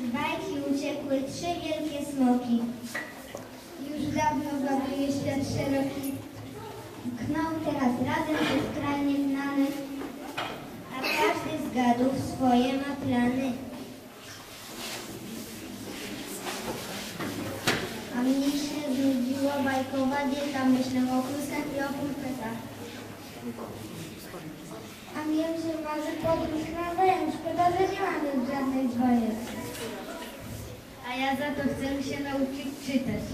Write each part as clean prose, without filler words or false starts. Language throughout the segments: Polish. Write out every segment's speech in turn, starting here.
Z bajki uciekły 3 wielkie smoki. Już dawno właduje świat szeroki. Mkną teraz razem ze skrajnie znane, a każdy z gadów swoje ma plany. A mnie się znudziła bajkowa dieta, myślę o klusach i o pulpetach. A mnie się marzy podróż na zajęć, szkoda, że nie mam już żadnych bajek. A ja za to chcę się nauczyć czytać.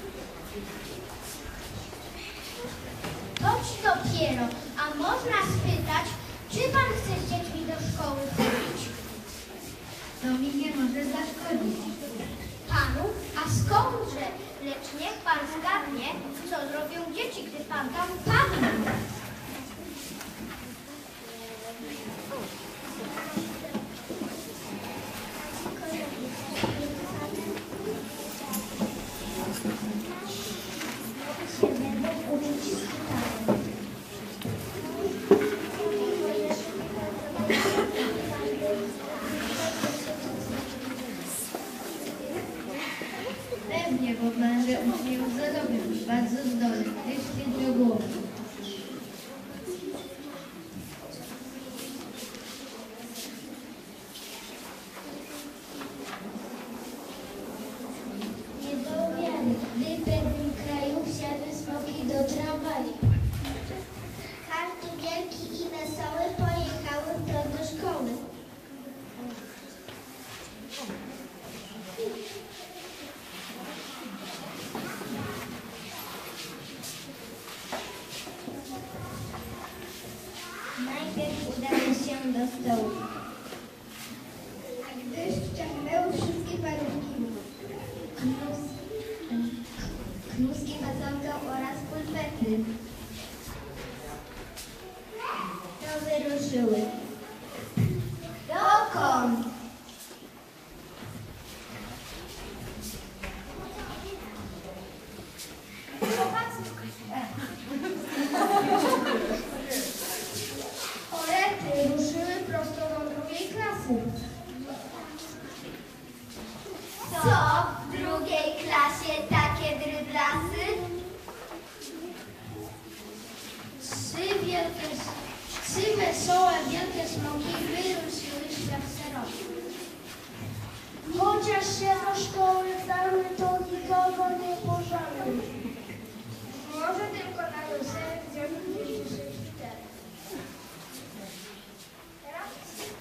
Toć dopiero, a można spytać, czy pan chce z dziećmi do szkoły chodzić? To mi nie może zaszkodzić. Panu? A skądże? Lecz niech pan zgadnie, co zrobią dzieci, gdy pan tam padnie. Pewnie, bo będę uczniów zarobił, bardzo zdolny, jeszcze do głowy. Nie do wiary, gdy w pewnym kraju wsiadły smoki do tramwaju. Każdy wielki i wesoły pojechały wprost do szkoły. Najpierw udamy się do stołu. A gdy ściągnęły wszystkie parówki, kluski, mazonkę oraz pulpety, to wyruszyły. Dokąd? Orety ruszyły prosto do drugiej klasy. Co? W drugiej klasie takie dryblasy? Trzy wesołe wielkie smoki wyruszyły świat szeroki. Chociaż się do szkoły damy, to nikogo nie pożałuj. Może tylko na wesele wziąć 264. Teraz?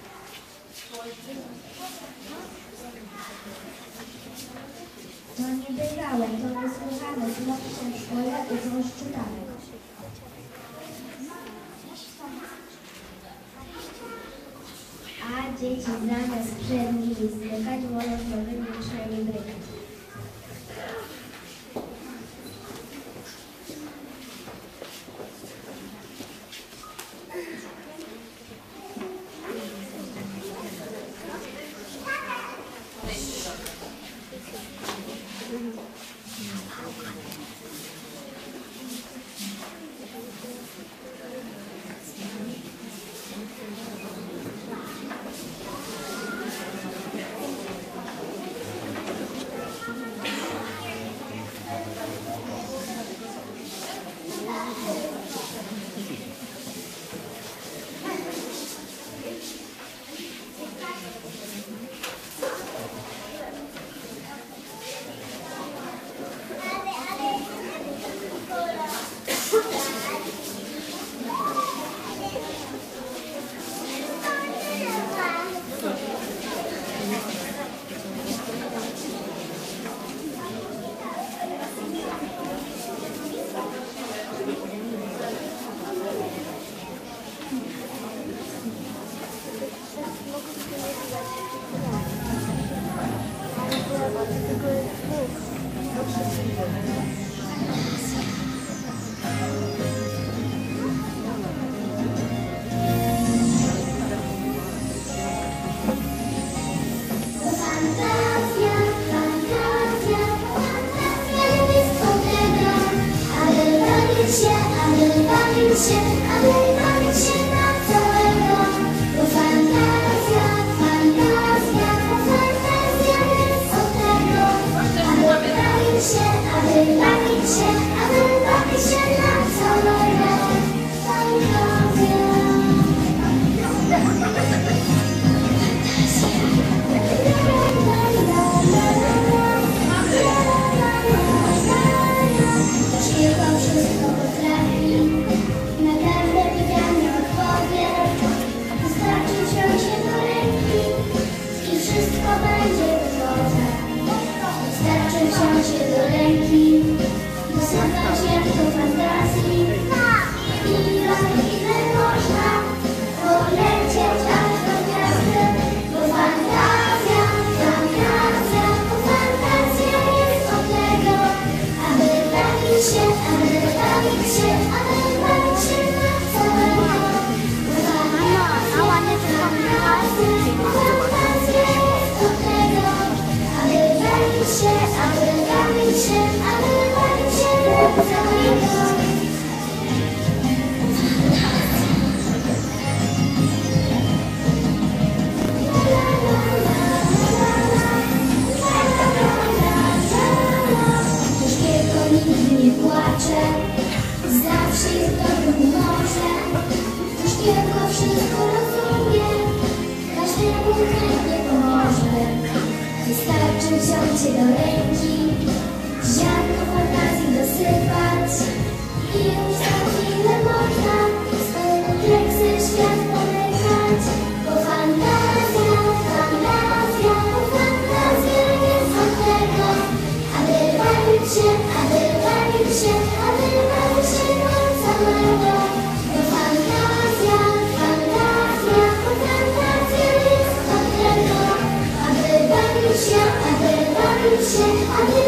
To niebywałe, to wysłuchane, smoki się w szkole uczą szczytanek. A dzieci zamiast przed nimi smykać, wolą z nowymi uczniami brykać. Fantazja, fantazja, fantazja wszędzie wychodzę. Wystarczy wziąć się do ręki, dosypać jak do fantazji. Ile można polecieć aż do gwiazdy, bo fantazja, fantazja, bo fantazja jest od tego, aby bawić się, aby bawić się, aby bawić się na całego. Bo fantazja, fantazja, bo fantazja jest od tego, aby bawić się, aby bawić się, aby bawić się na całego. Nigdy nie płacze, zawsze jest w dobrym humorze. Szkiełko wszystko rozumie, każdemu chętnie pomoże. Wystarczy wziąć się do ręki, ziarnko fantazji dosypać i już za chwilę można swój kompleksy świat pomykać. Bo fantazja, fantazja, bo fantazja jest od tego, aby bawić się, aby bawić się, aby bawić się na całego. Bo fantazja, fantazja, bo fantazja jest od tego, aby bawić się, aby bawić się, aby